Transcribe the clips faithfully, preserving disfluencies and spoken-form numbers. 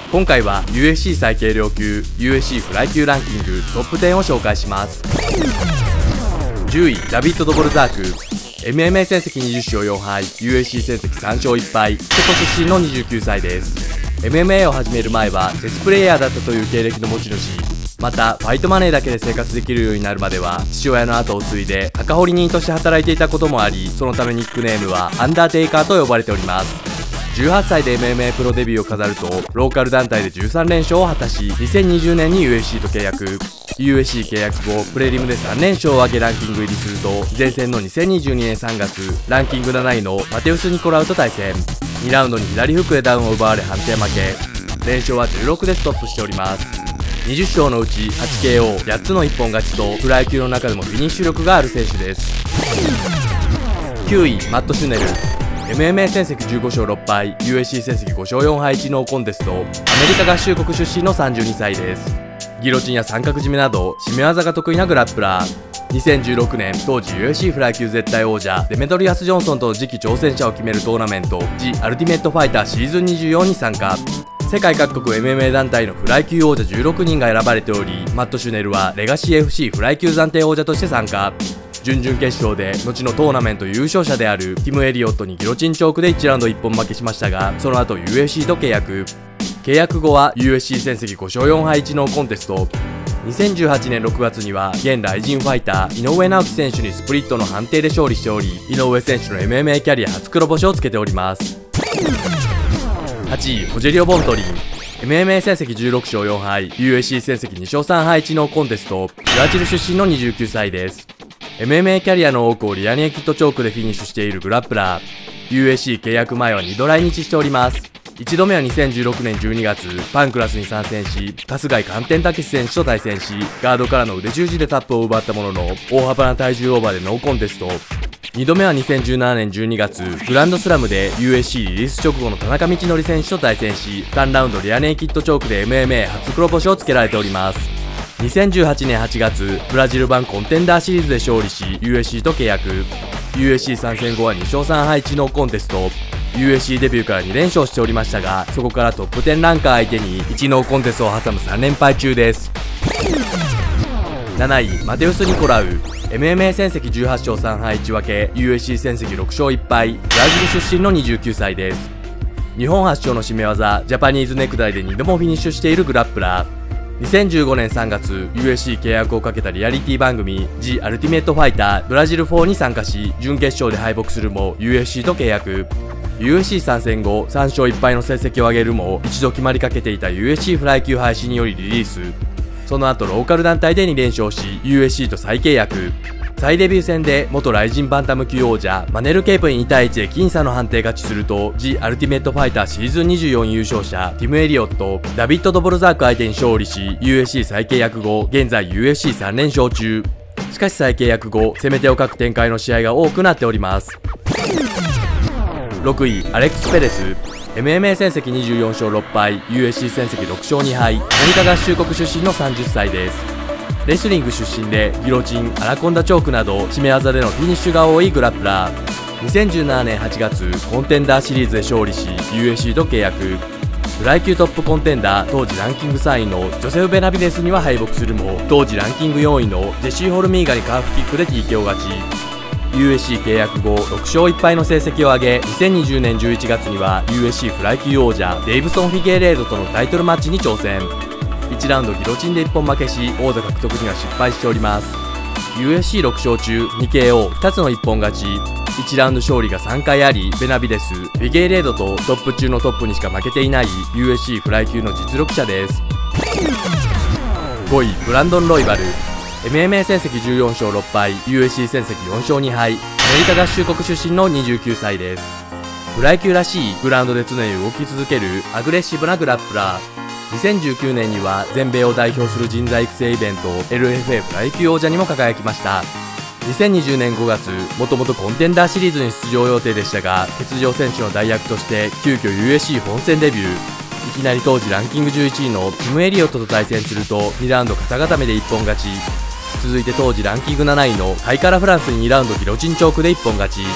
今回は ユーエフシー 最軽量級 ユーエフシー フライ級ランキングトップじゅうを紹介します。じゅういダビッド・ドボルザーク。 エムエムエー 戦績にじゅっしょうよんはい、 ユーエフシー 戦績さんしょういっぱい、チェコ出身のにじゅうきゅうさいです。 エムエムエー を始める前はチェスプレイヤーだったという経歴の持ち主、またファイトマネーだけで生活できるようになるまでは父親の後を継いで墓掘り人として働いていたこともあり、そのためニックネームはアンダーテイカーと呼ばれております。じゅうはっさいで エムエムエー プロデビューを飾るとローカル団体でじゅうさんれんしょうを果たし、にせんにじゅうねんに ユーエフシー と契約。 ユーエフシー 契約後プレリムでさんれんしょうを挙げランキング入りすると、前戦のにせんにじゅうにねんさんがつランキングなないのマテウス・ニコラウと対戦。にラウンドに左フックでダウンを奪われ判定負け、連勝はじゅうろくでストップしております。にじゅっしょうのうち はちケーオー、やっつの一本勝ちとフライ級の中でもフィニッシュ力がある選手です。きゅういマット・シュネル。 エムエムエー 戦績じゅうごしょうろっぱい、 ユーエフシー 戦績ごしょうよんはい、知能コンテスト。アメリカ合衆国出身のさんじゅうにさいです。ギロチンや三角締めなど締め技が得意なグラップラー。にせんじゅうろくねん当時 ユーエフシー フライ級絶対王者デメトリアス・ジョンソンとの次期挑戦者を決めるトーナメントジ・アルティメット・ファイターシーズンにじゅうよんに参加。世界各国 エムエムエー 団体のフライ級王者じゅうろくにんが選ばれており、マット・シュネルはレガシー エフシー フライ級暫定王者として参加。準々決勝で後のトーナメント優勝者であるティム・エリオットにギロチンチョークでいちラウンドいっぽん負けしましたが、その後 ユーエフシー と契約。契約後は ユーエフシー 戦績ごしょうよんはい、知能コンテスト。にせんじゅうはちねんろくがつには現ライジンファイター井上直樹選手にスプリットの判定で勝利しており、井上選手の エムエムエー キャリア初黒星をつけております。はちいホジェリオ・ボントリン。 エムエムエー 戦績じゅうろくしょうよんはい、ユーエフシー 戦績にしょうさんはい、知能コンテスト。ブラジル出身のにじゅうきゅうさいです。 エムエムエー キャリアの多くをリアネーキッドチョークでフィニッシュしているグラップラー。 ユーエフシー 契約前はにど来日しております。いちどめはにせんじゅうろくねんじゅうにがつパンクラスに参戦し、春日井寒天武選手と対戦し、ガードからの腕十字でタップを奪ったものの大幅な体重オーバーでノーコンテスト。にどめはにせんじゅうななねんじゅうにがつグランドスラムで ユーエフシー リリース直後の田中道則選手と対戦し、さんラウンドリアネーキッドチョークで エムエムエー 初黒星をつけられております。にせんじゅうはちねんはちがつブラジル版コンテンダーシリーズで勝利し ユーエフシー と契約。 ユーエフシー 参戦後はにしょうさんはい、知能コンテスト。ユーエフシー デビューからにれんしょうしておりましたが、そこからトップじゅうランカー相手にいちノーコンテストを挟むさんれんぱい中です。なないマテウス・ニコラウ。 エムエムエー 戦績じゅうはちしょうさんはい、いち分け、 ユーエフシー 戦績ろくしょういっぱい、ブラジル出身のにじゅうきゅうさいです。日本発祥の締め技ジャパニーズネクタイでにどもフィニッシュしているグラップラー。にせんじゅうごねんさんがつ ユーエフシー 契約をかけたリアリティ番組ジ・アルティメット・ファイターブラジルフォーに参加し、準決勝で敗北するも ユーエフシー と契約。 ユーエフシー 参戦後さんしょういっぱいの成績を上げるも、一度決まりかけていた ユーエフシー フライ級廃止によりリリース。その後ローカル団体でにれんしょうし ユーエフシー と再契約。再デビュー戦で元ライジンバンタム級王者マネル・ケープににたいいちで僅差の判定勝ちすると、ジ・アルティメット・ファイターシーズンにじゅうよん優勝者ティム・エリオット、ダビッド・ドボルザーク相手に勝利し ユーエフシー 再契約後現在 ユーエフシーさんれんしょう中。しかし再契約後攻め手を欠く展開の試合が多くなっております。ろくいアレックス・ペレス。 エムエムエー 戦績にじゅうよんしょうろっぱい、 ユーエフシー 戦績ろくしょうにはい、アメリカ合衆国出身のさんじゅっさいです。レスリング出身でギロチン、アナコンダチョークなど締め技でのフィニッシュが多いグラップラー。にせんじゅうななねんはちがつコンテンダーシリーズで勝利し ユーエフシー と契約。フライ級トップコンテンダー当時ランキングさんいのジョセフ・ベナビデスには敗北するも、当時ランキングよんいのジェシー・ホルミーガにカーフキックで ティーケーオー 勝ち。 ユーエフシー 契約後ろくしょういっぱいの成績を上げ、にせんにじゅうねんじゅういちがつには ユーエフシー フライ級王者デイブソン・フィゲーレードとのタイトルマッチに挑戦。いちラウンドギロチンでいっぽん負けし王座獲得には失敗しております。 ユーエフシーろくしょう中 にケーオーふたつのいっぽん勝ち、いちラウンド勝利がさんかいあり、ベナビデス、フィゲーレードとトップ中のトップにしか負けていない ユーエフシー フライ級の実力者です。ごいブランドン・ロイバル。 エムエムエー 戦績じゅうよんしょうろっぱい、 ユーエフシー 戦績よんしょうにはい、アメリカ合衆国出身のにじゅうきゅうさいです。フライ級らしいグラウンドで常に動き続けるアグレッシブなグラップラー。にせんじゅうきゅうねんには全米を代表する人材育成イベント エルエフエー フライ級王者にも輝きました。にせんにじゅうねんごがつもともとコンテンダーシリーズに出場予定でしたが、欠場選手の代役として急遽 ユーエフシー 本戦デビュー。いきなり当時ランキングじゅういちいのティム・エリオットと対戦するとにラウンド肩固めでいっぽん勝ち。続いて当時ランキングなないのハイカラフランスににラウンドギロチンチョークでいっぽん勝ち。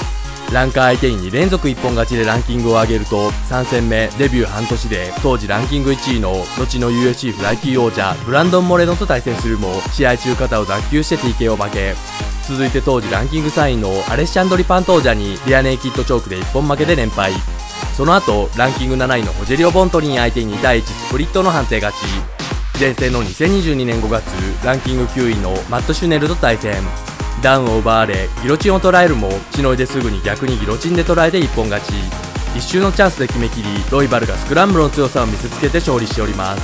ランカー相手にに連続一本勝ちでランキングを上げると、さん戦目デビュー半年で当時ランキングいちいの後の ユーエフシー フライ級王者ブランドン・モレノと対戦するも試合中肩を脱臼して ティーケー を負け、続いて当時ランキングさんいのアレッシャンドリ・パントージャにリアネイキッドチョークで一本負けで連敗。その後ランキングなないのホジェリオ・ボントリン相手ににたいいちスプリットの判定勝ち。前戦のにせんにじゅうにねんごがつランキングきゅういのマット・シュネルと対戦。ダウンを奪われギロチンを捉えるもしのいですぐに逆にギロチンで捉えて一本勝ち。一瞬のチャンスで決めきりロイバルがスクランブルの強さを見せつけて勝利しております。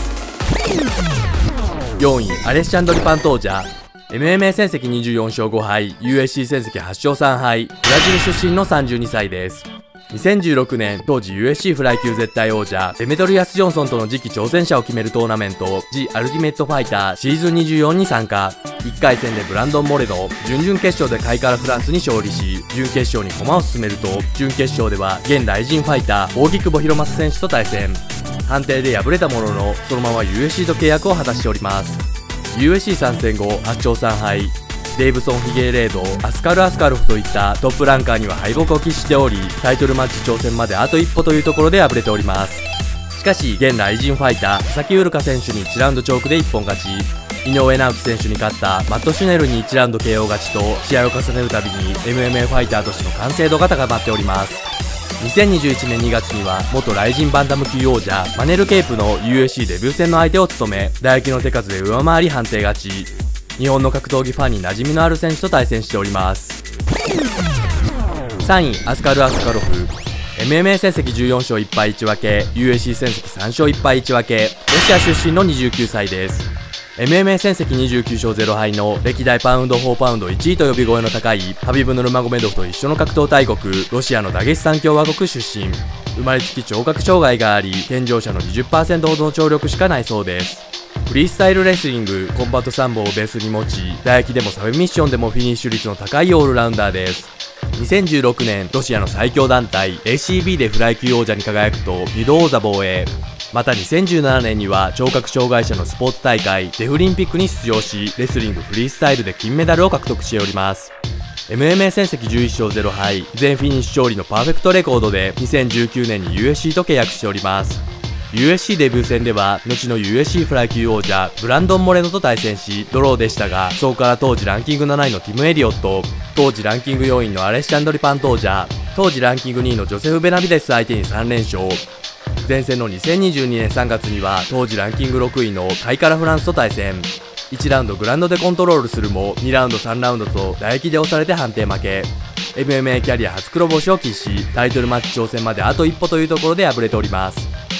よんいアレッシャンドリ・パントージャ。 エムエムエー 戦績にじゅうよんしょうごはい、 ユーエフシー 戦績はちしょうさんはいブラジル出身のさんじゅうにさいです。にせんじゅうろくねん当時 ユーエフシー フライ級絶対王者デメトリアス・ジョンソンとの次期挑戦者を決めるトーナメント The Ultimate Fighter シーズンにじゅうよんに参加。いっかい戦でブランドン・モレノ、準々決勝でカイカラ・フランスに勝利し、準決勝に駒を進めると準決勝では現ライジンファイター扇久保博正選手と対戦。判定で敗れたもののそのまま ユーエフシー と契約を果たしております。 ユーエフシーさん戦後はちしょうさんはいデイブソン・フィゲレード、アスカル・アスカロフといったトップランカーには敗北を喫しており、タイトルマッチ挑戦まであと一歩というところで敗れております。しかし現ライジンファイター佐々木ウルカ選手にいちラウンドチョークで一本勝ち、井上直樹選手に勝ったマット・シュネルにいちラウンド ケーオー 勝ちと試合を重ねるたびに エムエムエー ファイターとしての完成度が高まっております。にせんにじゅういちねんにがつには元ライジンバンタム級王者マネル・ケープの ユーエフシー デビュー戦の相手を務め、唾液の手数で上回り判定勝ち。日本の格闘技ファンに馴染みのある選手と対戦しております。さんいアスカル・アスカロフ。 エムエムエー 戦績じゅうよんしょういっぱいいち分け、 ユーエフシー 戦績さんしょういっぱいいち分け、ロシア出身のにじゅうきゅうさいです。 エムエムエー 戦績にじゅうきゅうしょうゼロはいの歴代パウンド・フォーパウンドいちいと呼び声の高いハビブ・ヌルマゴメドフと一緒の格闘大国ロシアのダゲスタン共和国出身。生まれつき聴覚障害があり、健常者の にじゅっパーセント ほどの聴力しかないそうです。フリースタイルレスリング、コンバットサンボをベースに持ち、唾液でもサブミッションでもフィニッシュ率の高いオールラウンダーです。にせんじゅうろくねんロシアの最強団体 エーシービー でフライ級王者に輝くとにど王座防衛。またにせんじゅうななねんには聴覚障害者のスポーツ大会デフリンピックに出場し、レスリングフリースタイルで金メダルを獲得しております。 エムエムエー 戦績じゅういっしょうゼロはい、全フィニッシュ勝利のパーフェクトレコードでにせんじゅうきゅうねんに ユーエフシー と契約しております。ユーエフシー デビュー戦では後の ユーエフシー フライ級王者ブランドン・モレノと対戦しドローでしたが、そこから当時ランキングなないのティム・エリオット、当時ランキングよんいのアレッシャンドリ・パントージャ、当時ランキングにいのジョセフ・ベナビデス相手にさんれんしょう。前戦のにせんにじゅうにねんさんがつには当時ランキングろくいのカイカラ・フランスと対戦。いちラウンドグラウンドでコントロールするもにラウンドさんラウンドと唾液で押されて判定負け。 エムエムエー キャリア初黒星を喫し、タイトルマッチ挑戦まであと一歩というところで敗れております。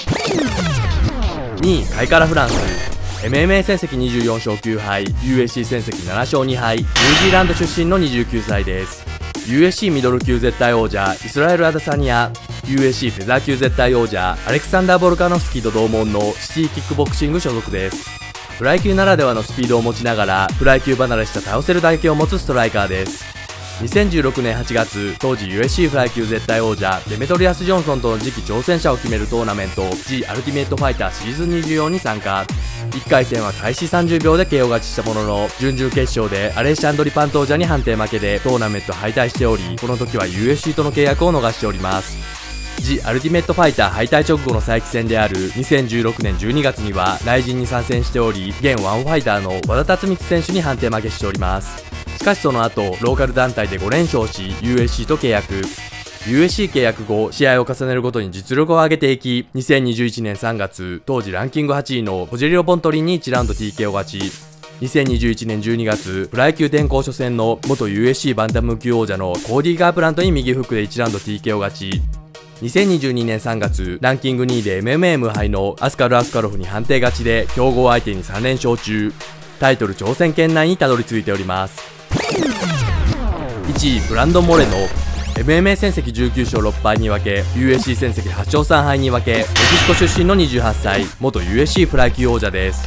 にいカイカラ・フランス。 エムエムエー 戦績にじゅうよんしょうきゅうはい、ユーエフシー 戦績ななしょうにはい、ニュージーランド出身のにじゅうきゅうさいです。 ユーエフシー ミドル級絶対王者イスラエル・アダサニア、 ユーエフシー フェザー級絶対王者アレクサンダー・ボルカノフスキーと同門のシティキックボクシング所属です。フライ級ならではのスピードを持ちながらフライ級離れした倒せる打撃を持つストライカーです。にせんじゅうろくねんはちがつ当時 ユーエフシー フライ級絶対王者デメトリアス・ジョンソンとの次期挑戦者を決めるトーナメント The Ultimate Fighter シーズンにじゅうよんに参加。いっかい戦は開始さんじゅうびょうで ケーオー 勝ちしたものの準々決勝でアレッシャンドリ・パントージャに判定負けでトーナメント敗退しており、この時は ユーエフシー との契約を逃しております。 The Ultimate Fighter 敗退直後の再起戦であるにせんじゅうろくねんじゅうにがつにはライジンに参戦しており、現ワンファイターの和田辰光選手に判定負けしております。しかしその後ローカル団体でごれんしょうし ユーエフシー と契約。 ユーエフシー 契約後試合を重ねるごとに実力を上げていき、にせんにじゅういちねんさんがつ当時ランキングはちいのホジェリオ・ボントリンにいちラウンド ティーケー を勝ち。にせんにじゅういちねんじゅうにがつフライ級転向初戦の元 ユーエフシー バンタム級王者のコーディ・ガープラントに右フックでいちラウンド ティーケー を勝ち。にせんにじゅうにねんさんがつランキングにいで エムエムエー 無敗のアスカル・アスカロフに判定勝ちで強豪相手にさんれんしょう中、タイトル挑戦圏内にたどり着いております。いちいブランドン・モレノ。 エムエムエー 戦績じゅうきゅうしょうろっぱいに分け、 ユーエフシー 戦績はちしょうさんはいに分け、メキシコ出身のにじゅうはっさい、元 ユーエフシー フライ級王者です。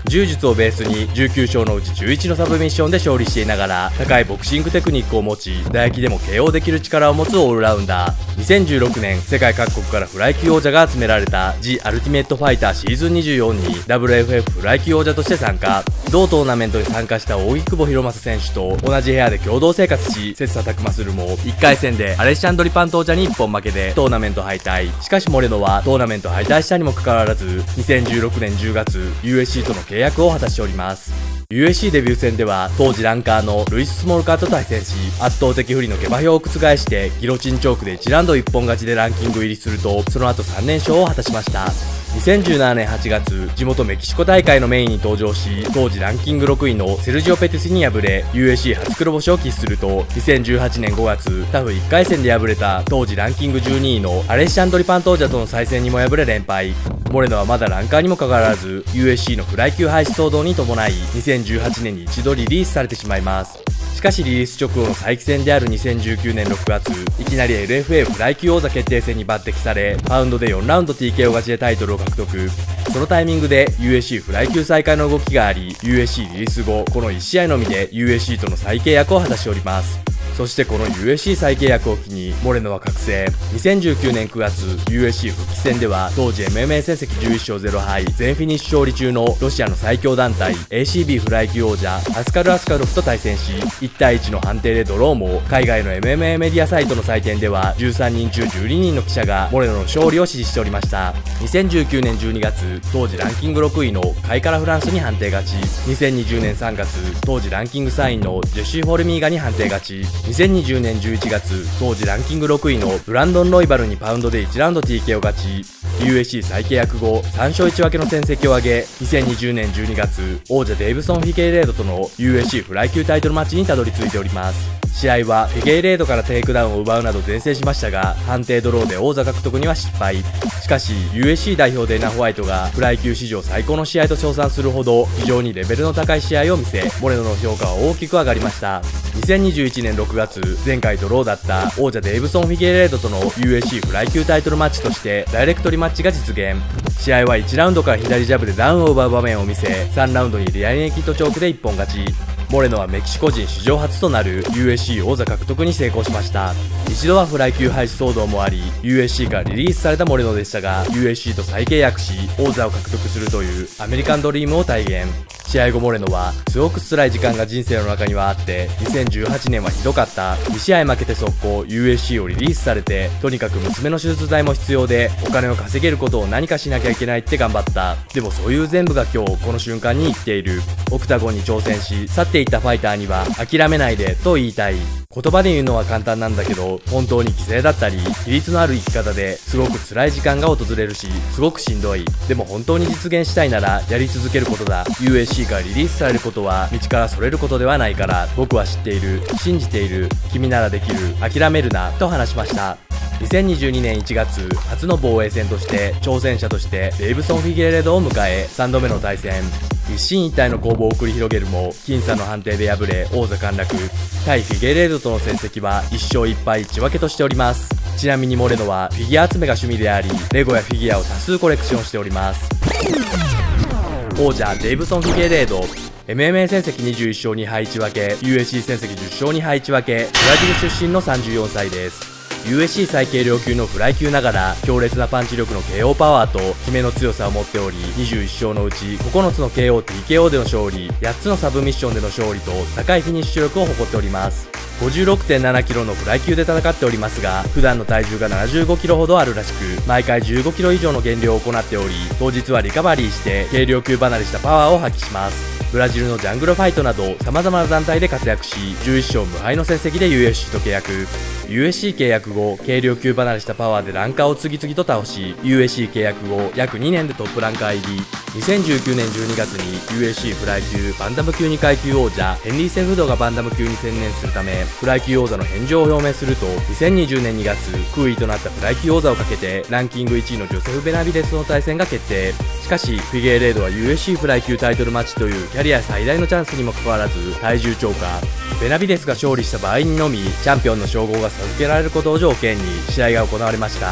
柔術をベースにじゅうきゅう勝のうちじゅういちのサブミッションで勝利していながら、高いボクシングテクニックを持ち、打撃でも ケーオー できる力を持つオールラウンダー。にせんじゅうろくねん、世界各国からフライ級王者が集められた ジ・アルティメットファイターシーズンにじゅうよんに ダブリューエフエフ フライ級王者として参加。同トーナメントに参加した扇久保博正選手と同じ部屋で共同生活し、切磋琢磨するも、いっかい戦でアレッシャンドリ・パント王者に一本負けでトーナメント敗退。しかしモレノはトーナメント敗退したにもかかわらず、にせんじゅうろくねんじゅうがつ ユーエフシー との契約を果たしております。ユーエフシー デビュー戦では当時ランカーのルイス・スモルカーと対戦し、圧倒的不利の下馬評を覆してギロチンチョークでいちラウンド一本勝ちでランキング入りすると、その後さん連勝を果たしました。にせんじゅうななねんはちがつ、地元メキシコ大会のメインに登場し、当時ランキングろくいのセルジオ・ペティスに敗れ ユーエフシー 初黒星を喫すると、にせんじゅうはちねんごがつ、タフいっかい戦で敗れた当時ランキングじゅうにいのアレッシャンドリ・パント王者との再戦にも敗れ連敗。モレノはまだランカーにもかかわらず ユーエフシー のフライ級廃止騒動に伴いにせんじゅうはちねんに一度リリースされてしまいます。しかしリリース直後の再起戦であるにせんじゅうきゅうねんろくがつ、いきなり エルエフエー フライ級王座決定戦に抜擢され、パウンドでよんラウンド ティーケーオー 勝ちでタイトルを獲得。そのタイミングで ユーエフシー フライ級再開の動きがあり、 ユーエフシー リリース後このいち試合のみで ユーエフシー との再契約を果たしております。そしてこの ユーエフシー 再契約を機にモレノは覚醒。にせんじゅうきゅうねんくがつ ユーエフシー 復帰戦では当時 エムエムエー 戦績じゅういち勝ゼロ敗全フィニッシュ勝利中のロシアの最強団体 エーシービー フライ級王者アスカル・アスカロフと対戦し、いち対いちの判定でドローも、海外の エムエムエー メディアサイトの採点ではじゅうさんにんちゅうじゅうににんの記者がモレノの勝利を支持しておりました。にせんじゅうきゅうねんじゅうにがつ、当時ランキングろくいのカイカラ・フランスに判定勝ち。にせんにじゅうねんさんがつ、当時ランキングさんいのジェシー・フォルミーガに判定勝ち。にせんにじゅうねんじゅういちがつ、当時ランキングろくいのブランドン・ロイバルにパウンドでいちラウンド ティーケーオー 勝ち。ユーエフシー 再契約後さん勝いち分けの戦績を挙げ、にせんにじゅうねんじゅうにがつ、王者デイブソン・フィゲイレードとの ユーエフシー フライ級タイトルマッチにたどり着いております。試合はフィゲイレードからテイクダウンを奪うなど善戦しましたが、判定ドローで王座獲得には失敗。しかし ユーエフシー 代表デイナ・ホワイトがフライ級史上最高の試合と称賛するほど非常にレベルの高い試合を見せ、モレノの評価は大きく上がりました。にせんにじゅういちねんろくがつ、前回ドローだった王者デイブソン・フィゲイレードとの ユーエフシー フライ級タイトルマッチとしてダイレクトリマッチが実現。試合はいちラウンドから左ジャブでダウンを奪う場面を見せ、さんラウンドにリアネイキッドチョークで一本勝ち。モレノはメキシコ人史上初となる ユーエフシー 王座獲得に成功しました。一度はフライ級廃止騒動もあり ユーエフシー からリリースされたモレノでしたが、 ユーエフシー と再契約し王座を獲得するというアメリカンドリームを体現。試合後モレノはすごく辛い時間が人生の中にはあって、にせんじゅうはちねんはひどかった、に試合負けて速攻 ユーエフシー をリリースされて、とにかく娘の手術代も必要でお金を稼げることを何かしなきゃいけないって頑張った。でもそういう全部が今日この瞬間に生きている。オクタゴンに挑戦し去っていったファイターには諦めないでと言いたい。言葉で言うのは簡単なんだけど、本当に犠牲だったり規律のある生き方ですごく辛い時間が訪れるし、すごくしんどい。でも本当に実現したいならやり続けることだ。 ユーエフシー からリリースされることは道からそれることではないから、僕は知っている、信じている、君ならできる、諦めるなと話しました。にせんにじゅうにねんいちがつ、初の防衛戦として挑戦者としてデイブソン・フィゲレードを迎え、さんどめの対戦。一進一退の攻防を繰り広げるも僅差の判定で敗れ王座陥落。対フィゲレードとの成績はいち勝いっ敗いち分けとしております。ちなみにモレノはフィギュア集めが趣味であり、レゴやフィギュアを多数コレクションしております。王者デイブソン・フィゲレード、 エムエムエー 戦績にじゅういち勝に敗いち分け、 ユーエフシー 戦績じゅっ勝に敗いち分け、ブラジル出身のさんじゅうよんさいです。ユーエフシー 最軽量級のフライ級ながら強烈なパンチ力の ケーオー パワーと決めの強さを持っており、にじゅういち勝のうちここのつの ケーオー、ティーケーオー での勝利、やっつのサブミッションでの勝利と高いフィニッシュ力を誇っております。ごじゅうろくてんななキロのフライ級で戦っておりますが、普段の体重がななじゅうごキロほどあるらしく、毎回じゅうごキロ以上の減量を行っており、当日はリカバリーして軽量級離れしたパワーを発揮します。ブラジルのジャングルファイトなど様々な団体で活躍し、じゅういち勝無敗の成績で ユーエフシー と契約。ユーエフシー 契約後、軽量級離れしたパワーでランカーを次々と倒し、ユーエフシー 契約後約にねんでトップランカー入り。にせんじゅうきゅうねんじゅうにがつに ユーエフシー フライ級バンタム級に階級王者ヘンリー・セフドがバンタム級に専念するためフライ級王座の返上を表明すると、にせんにじゅうねんにがつ空位となったフライ級王座をかけてランキングいちいのジョセフ・ベナビデスの対戦が決定。しかしフィゲイレードは ユーエフシー フライ級タイトルマッチというキャリア最大のチャンスにもかかわらず体重超過。ベナビデスが勝利した場合にのみチャンピオンの称号が授けられることを条件に試合が行われました。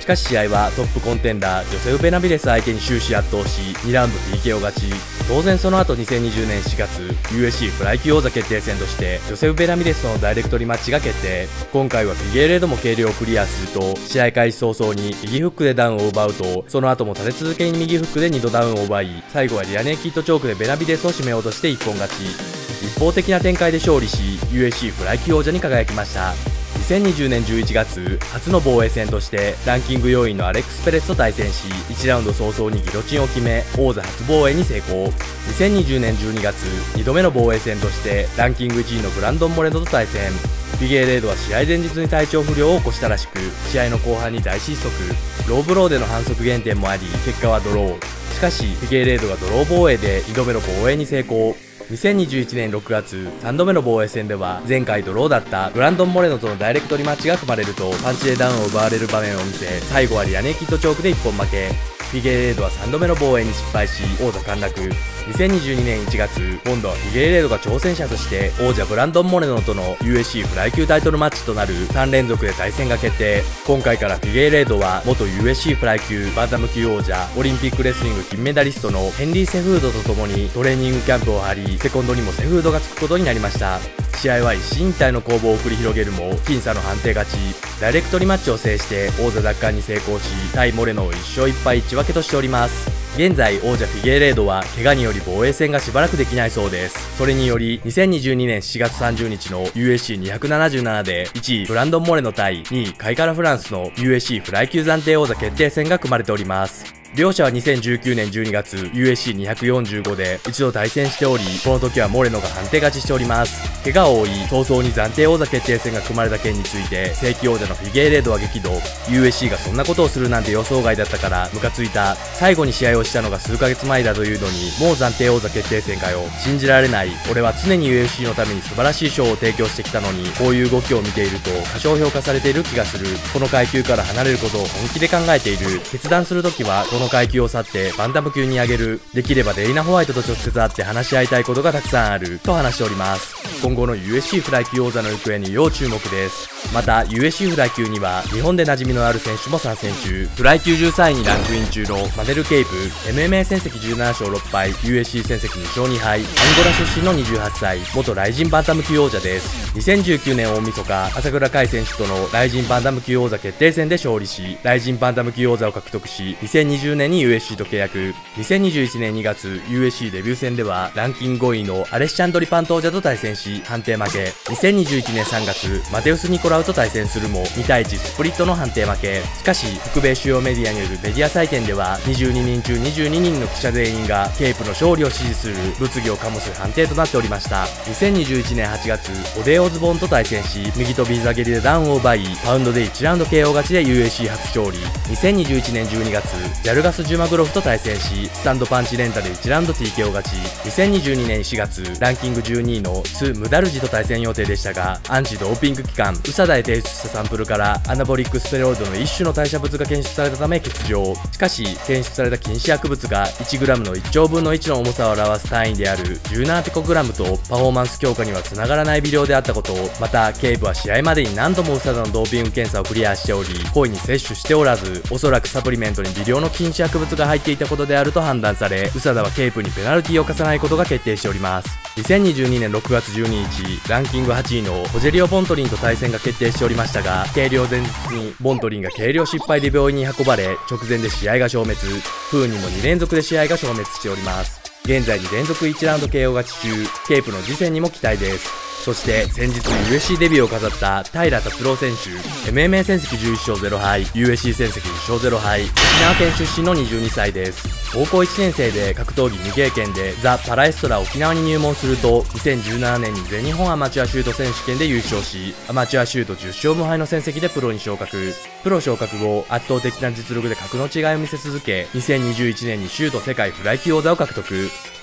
しかし試合はトップコンテンダージョセフ・ベナビデス相手に終始圧倒しにラウンド ティーケーオー 勝ち。当然その後にせんにじゅうねんしがつ ユーエフシー フライ級王座決定戦としてジョセフ・ベナビデスとのダイレクトリマッチが決定。今回はフィゲレードも計量をクリアすると試合開始早々に右フックでダウンを奪うと、その後も立て続けに右フックでにどダウンを奪い、最後はリアネーキッドチョークでベナビデスを締め落として一本勝ち。一方的な展開で勝利し ユーエフシー フライ級王者に輝きました。にせんにじゅうねんじゅういちがつ、初の防衛戦としてランキングよんいのアレックス・ペレスと対戦し、いちラウンド早々にギロチンを決め王座初防衛に成功。にせんにじゅうねんじゅうにがつ、にどめの防衛戦としてランキングいちいのブランドン・モレノと対戦。フィゲレードは試合前日に体調不良を起こしたらしく、試合の後半に大失速、ローブローでの反則減点もあり結果はドロー。しかしフィゲレードがドロー防衛でにどめの防衛に成功。にせんにじゅういちねんろくがつ、さんどめの防衛戦では前回ドローだったブランドン・モレノとのダイレクトリマッチが組まれるとパンチでダウンを奪われる場面を見せ、最後はリアネーキッドチョークで一本負け。フィゲレードはさんどめの防衛に失敗し王座陥落。にせんにじゅうにねんいちがつ、今度はフィゲレードが挑戦者として王者ブランドン・モレノとの ユーエフシー フライ級タイトルマッチとなるさんれんぞくで対戦が決定。今回からフィゲレードは元 ユーエフシー フライ級バンタム級王者、オリンピックレスリング金メダリストのヘンリー・セフードと共にトレーニングキャンプを張り、セコンドにもセフードがつくことになりました。試合は一進一退の攻防を繰り広げるも僅差の判定勝ち。ダイレクトリマッチを制して王座奪還に成功し、対モレノをいっしょういっぱいいち分けとしております。現在王者フィゲレードは怪我により防衛戦がしばらくできないそうです。それによりにせんにじゅうにねんしちがつさんじゅうにちの ユーエフシーにひゃくななじゅうなな でいちいブランドン・モレノ対にいカイカラ・フランスの ユーエフシー フライ級暫定王座決定戦が組まれております。両者はにせんじゅうきゅうねんじゅうにがつ ユーエフシーにひゃくよんじゅうご で一度対戦しており、この時はモレノが判定勝ちしております。怪我を負い早々に暫定王座決定戦が組まれた件について正規王者のフィゲレードは激怒。 ユーエフシー がそんなことをするなんて予想外だったからムカついた。最後に試合をしたのが数ヶ月前だというのにもう暫定王座決定戦かよ、信じられない。俺は常に ユーエフシー のために素晴らしいショーを提供してきたのに、こういう動きを見ていると過小評価されている気がする。この階級から離れることを本気で考えている。決断するときはこの階級を去ってバンタム級に上げる。できればデイナ・ホワイトと直接会って話し合いたいことがたくさんあると話しております。今後の ユーエフシー フライ級王座の行方に要注目です。また ユーエフシー フライ級には日本で馴染みのある選手も参戦中。フライ級じゅうさんいにランクイン中のマネル・ケイプ、 エムエムエー 戦績じゅうななしょうろっぱい、 ユーエフシー 戦績にしょうにはい、アンゴラ出身のにじゅうはっさい、元ライジンバンタム級王者です。にせんじゅうきゅうねん大晦日、朝倉海選手とのライジンバンタム級王座決定戦で勝利し、ライジンバンタム級王座を獲得し、にせんにじゅうねんに ユーエフシー と契約。にせんにじゅういちねんにがつ ユーエフシー デビュー戦ではランキングごいのアレッシャンドリ・パント王者と対戦し判定負け。にせんにじゅういちねんさんがつマテウス・ニコラウと対戦するもにたいいちスプリットの判定負け。しかし北米主要メディアによるメディア採点ではにじゅうににんちゅうにじゅうににんの記者全員がケープの勝利を支持する物議を醸す判定となっておりました。にせんにじゅういちねんはちがつオデー・オズボーンと対戦し右飛び膝蹴りでダウンを奪いパウンドでいちラウンド ケーオー 勝ちで ユーエフシー 初勝利。にせんにじゅういちねんじゅうにがつジャルガス・ジュマグロフと対戦しスタンドパンチ連打でいちラウンド ティーケーオー 勝ち。にせんにじゅうにねんしがつランキングじゅうにいのス・ムダルジと対戦予定でしたが、アンチドーピング機関ウサダへ提出したサンプルからアナボリックステロイドの一種の代謝物が検出されたため欠場。しかし検出された禁止薬物が いちグラム のいっちょうぶんのいちの重さを表す単位であるじゅうななピコグラムとパフォーマンス強化にはつながらない微量であったことを、またケイプは試合までに何度もウサダのドーピング検査をクリアしており故意に摂取しておらず、おそらくサプリメントに微量の禁止薬物が入っていたことであると判断され、ウサダはケイプにペナルティを課さないことが決定しております。にせんにじゅうにねんろくがつじゅうににちランキングはちいのホジェリオ・ボントリンと対戦が決定しておりましたが、計量前日にボントリンが計量失敗で病院に運ばれ直前で試合が消滅。不運にもにれんぞくで試合が消滅しております。現在にれんぞくいちラウンド ケーオー 勝ち中、ケープの次戦にも期待です。そして先日 ユーエフシー デビューを飾った平達郎選手、 エムエムエー 戦績じゅういっしょうぜろはい、 ユーエフシー 戦績にしょうぜろはい、沖縄県出身のにじゅうにさいです。高校いちねんせいで格闘技未経験でザ・パラエストラ沖縄に入門すると、にせんじゅうななねんに全日本アマチュアシュート選手権で優勝し、アマチュアシュートじゅっしょうむはいの戦績でプロに昇格。プロ昇格後圧倒的な実力で格の違いを見せ続け、にせんにじゅういちねんにシュート世界フライ級王座を獲得。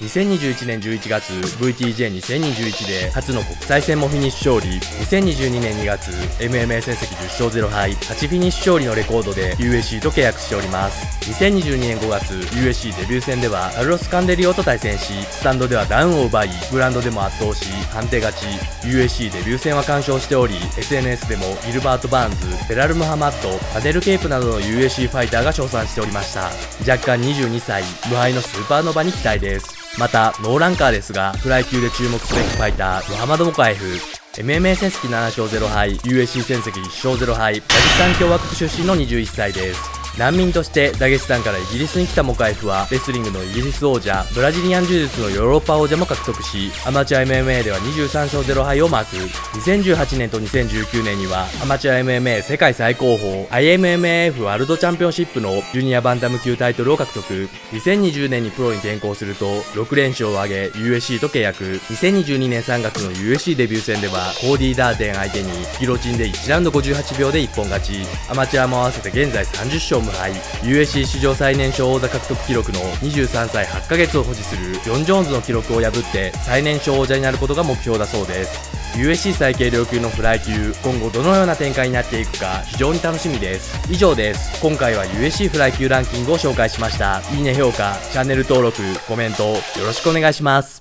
にせんにじゅういちねんじゅういちがつ ブイティージェーにせんにじゅういち で初の国際戦もフィニッシュ勝利、にせんにじゅうにねんにがつ エムエムエー 戦績じゅっしょうゼロはい、はちフィニッシュ勝利のレコードで ユーエーシー と契約しております。にせんにじゅうにねんごがつ ユーエーシー デビュー戦ではカルロス・カンデリオと対戦し、スタンドではダウンを奪い、グラウンドでも圧倒し判定勝ち。 ユーエーシー デビュー戦は完勝しており、 エスエヌエス でもギルバート・バーンズ、ベラル・ムハマッド、パデル・ケープなどの ユーエーシー ファイターが称賛しておりました。若干にじゅうにさい、無敗のスーパーノヴァに期待です。またノーランカーですが、フライ級で注目すべきファイタームハマド・モカエフ、 エムエムエー 戦績ななしょうゼロはい、 ユーエーシー 戦績いっしょうゼロはい、ダゲスタン共和国出身のにじゅういっさいです。難民としてダゲスタンからイギリスに来たモカエフは、レスリングのイギリス王者、ブラジリアン柔術のヨーロッパ王者も獲得し、アマチュア エムエムエー ではにじゅうさんしょうゼロはいをマーク。にせんじゅうはちねんとにせんじゅうきゅうねんにはアマチュア エムエムエー 世界最高峰 アイエムエムエーエフ ワールドチャンピオンシップのジュニアバンタム級タイトルを獲得。にせんにじゅうねんにプロに転向するとろくれんしょうを挙げ ユーエーシー と契約。にせんにじゅうにねんさんがつの ユーエーシー デビュー戦ではコーディー・ダーテン相手にギロチンでいちラウンドごじゅうはちびょうで一本勝ち。アマチュアも合わせて現在さんじゅっしょう無敗。 ユーエーシー 史上最年少王座獲得記録のにじゅうさんさいはちかげつを保持するジョン・ジョーンズの記録を破って最年少王者になることが目標だそうです。 ユーエーシー 最軽量級のフライ級、今後どのような展開になっていくか非常に楽しみです。以上です。今回は ユーエーシー フライ級ランキングを紹介しました。いいね、評価、チャンネル登録、コメントよろしくお願いします。